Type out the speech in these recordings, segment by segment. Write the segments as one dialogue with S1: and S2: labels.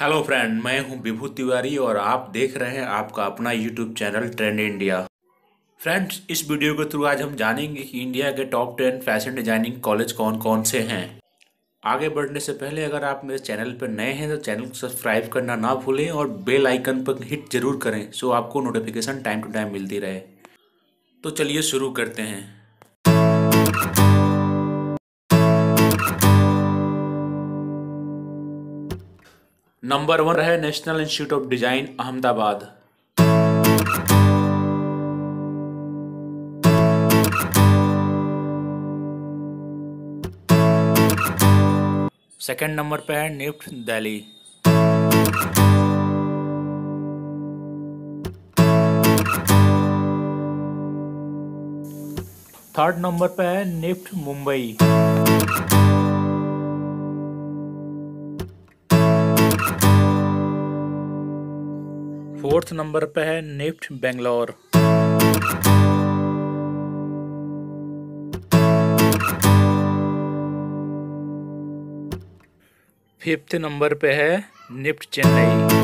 S1: Hello friend, मैं हूं विभू तिवारी और आप देख रहे हैं आपका अपना YouTube channel Trend India. Friends, इस वीडियो के थ्रू आज हम जानेंगे कि इंडिया के टॉप 10 फैशन डिजाइनिंग कॉलेज कौन कौन से हैं। आगे बढ़ने से पहले अगर आप मेरे चैनल पर नए हैं तो चैनल को सब्सक्राइब करना ना भूलें और बेल आइकन पर हिट जरूर करें सो आपको नोटिफिकेशन टाइम टू टाइम मिलती रहे। तो चलिए शुरू करते हैं। नंबर 1 है national institute of design Ahmedabad. Second number पे है निफ्ट दिल्ली। थर्ड नंबर पे है निफ्ट मुंबई। फोर्थ नंबर पे है निफ्ट बेंगलोर। फिफ्थ नंबर पे है निफ्ट चेन्नई।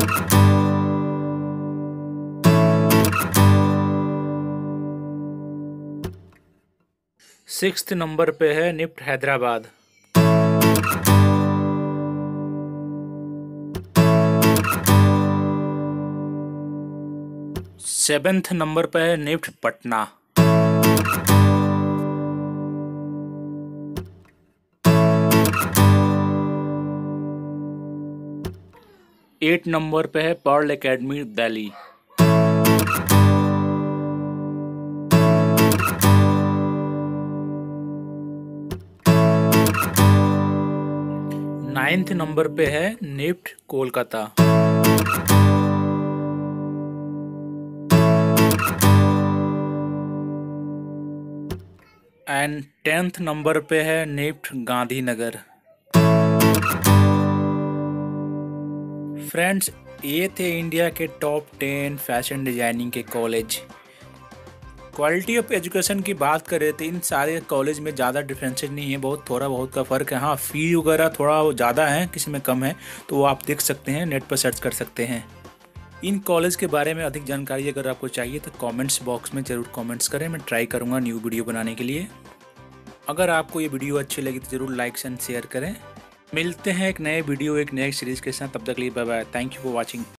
S1: सिक्स्थ नंबर पे है निफ्ट हैदराबाद। सेवेंथ नंबर पे है निफ्ट पटना। एट नंबर पे है Pearl Academy Delhi. Ninth number पे है NIFT Kolkata. And 10th number पे है निफ्ट गांधीनगर। फ्रेंड्स, ये थे इंडिया के टॉप 10 फैशन डिजाइनिंग के कॉलेज। क्वालिटी ऑफ एजुकेशन की बात करें तो इन सारे कॉलेज में ज़्यादा डिफरेंसेस नहीं है, बहुत थोड़ा बहुत का फ़र्क है। हाँ, फ़ी वगैरह थोड़ा ज़्यादा है, किसी में कम है, तो वो आप देख सकते हैं, नेट पर सर्च कर सकते हैं। इन कॉलेज के बारे में अधिक जानकारी अगर आपको चाहिए तो कमेंट्स बॉक्स में ज़रूर कमेंट्स करें, मैं ट्राई करूँगा न्यू वीडियो बनाने के लिए। अगर आपको ये वीडियो अच्छी लगी तो ज़रूर लाइक एंड शेयर करें। मिलते हैं एक नए वीडियो एक नए सीरीज़ के साथ, तब तक के लिए bye bye. Thank you for watching.